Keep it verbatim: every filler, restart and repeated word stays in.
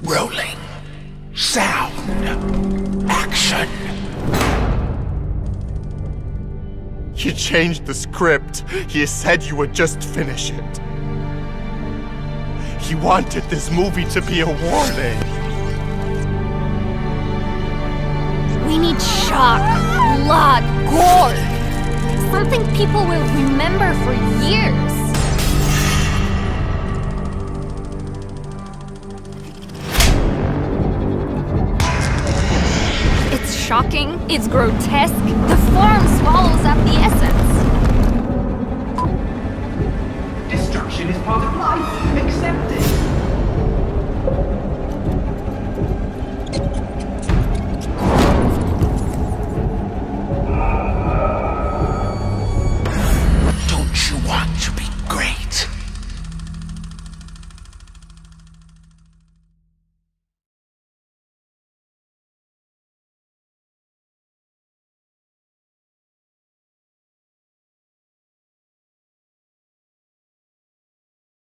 Rolling. Sound. Action. You changed the script. He said you would just finish it. He wanted this movie to be a warning. We need shock, blood, gore. Something people will remember for years. It's shocking, it's grotesque. The form swallows up the essence. Destruction is part of life. Accept it.